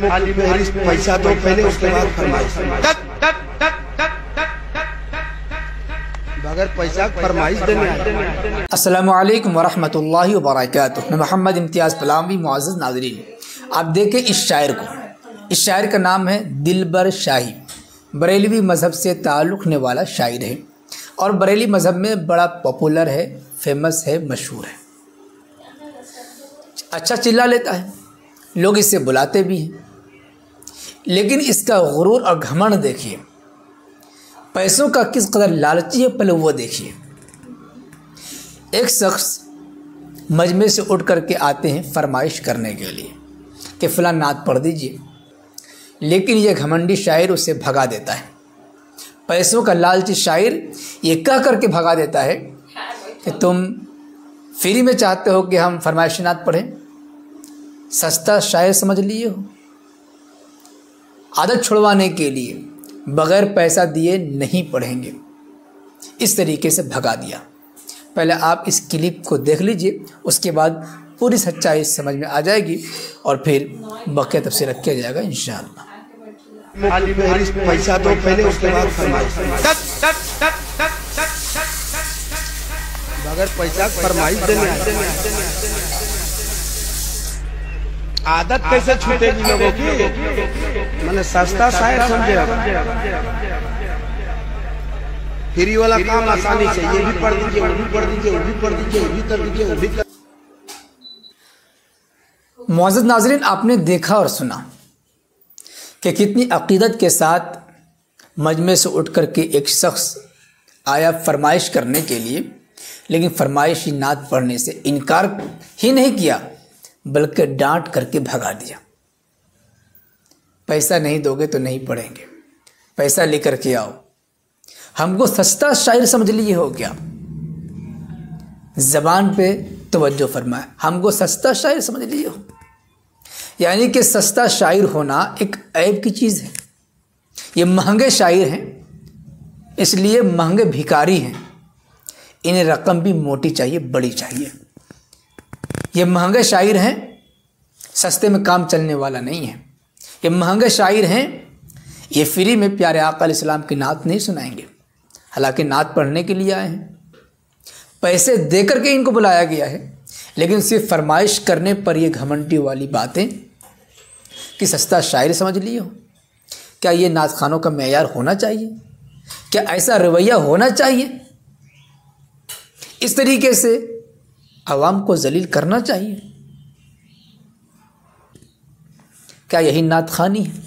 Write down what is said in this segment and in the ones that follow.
खाली पैसा दो पहले, उसके बाद फरमाइश। बगैर पैसा फरमाइश देने। अस्सलामु अलैकुम वरहमतुल्लाहि वबरकातुहू। मैं मोहम्मद इम्तियाज़ पलावी। मुअज़्ज़ज़ नाज़रीन, आप देखें इस शायर को। इस शायर का नाम है दिलबर शाही। बरेलवी मज़हब से ताल्लुक़ वाला शायर है और बरेली मज़हब में बड़ा पॉपुलर है, फेमस है, मशहूर है। अच्छा चिल्ला लेता है, लोग इससे बुलाते भी हैं, लेकिन इसका गुरूर और घमंड देखिए, पैसों का किस कदर लालची है, पहले वो देखिए। एक शख्स मजमे से उठ करके आते हैं फरमाइश करने के लिए कि फ़लाँ नात पढ़ दीजिए, लेकिन ये घमंडी शायर उसे भगा देता है। पैसों का लालची शायर ये कह करके भगा देता है कि तुम फ्री में चाहते हो कि हम फरमाइश नात पढ़ें, सस्ता शायर समझ लिए हो। आदत छुड़वाने के लिए बग़ैर पैसा दिए नहीं पढ़ेंगे, इस तरीके से भगा दिया। पहले आप इस क्लिप को देख लीजिए, उसके बाद पूरी सच्चाई समझ में आ जाएगी और फिर बक़िया तफ़सीर किया जाएगा इंशाअल्लाह। खाली पैसा दो पहले, उसके बाद फरमाइश। बगैर पैसा फरमाइश देने। आदत कैसे छूटेगी लोगों की? मैंने सस्ता शायर समझे, फ्री वाला काम आसानी से, ये भी पढ़ दीजिए, वो भी पढ़ दीजिए, वो भी पढ़ दीजिए, वो भी कर दीजिए, वो भी कर। मुअज़्ज़ज़ नाज़रीन, आपने देखा और सुना कि कितनी अक़ीदत के साथ मजमे से उठ कर के एक शख्स आया फरमाइश करने के लिए, लेकिन फरमाइशी नात पढ़ने से इनकार ही नहीं किया बल्कि डांट करके भगा दिया। पैसा नहीं दोगे तो नहीं पढ़ेंगे, पैसा लेकर के आओ। हमको सस्ता शायर समझ लिए हो क्या? ज़बान पे तवज्जो फरमाए, हमको सस्ता शायर समझ लिए हो। यानी कि सस्ता शायर होना एक ऐब की चीज़ है। ये महंगे शायर हैं, इसलिए महंगे भिखारी हैं। इन्हें रकम भी मोटी चाहिए, बड़ी चाहिए। ये महंगे शायर हैं, सस्ते में काम चलने वाला नहीं है। ये महंगे शायर हैं, ये फ्री में प्यारे आका अलैहिस्सलाम की नात नहीं सुनाएंगे, हालांकि नात पढ़ने के लिए आए हैं। पैसे दे करके इनको बुलाया गया है, लेकिन सिर्फ फरमाइश करने पर ये घमंडी वाली बातें कि सस्ता शायर समझ लिए हो। क्या ये नात खानों का मेयार होना चाहिए? क्या ऐसा रवैया होना चाहिए? इस तरीके से अवाम को जलील करना चाहिए? क्या यही नात खानी है?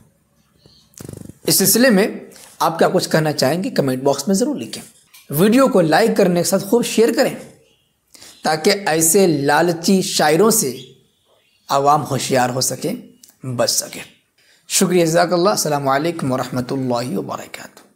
इस सिलसिले में आप क्या कुछ कहना चाहेंगे, कमेंट बॉक्स में ज़रूर लिखें। वीडियो को लाइक करने के साथ खूब शेयर करें ताकि ऐसे लालची शायरों से अवाम होशियार हो सके, बच सके। शुक्रिया, जज़ाकल्लाह। अस्सलामु अलैकुम वरहमतुल्लाहि वबरकातुहू।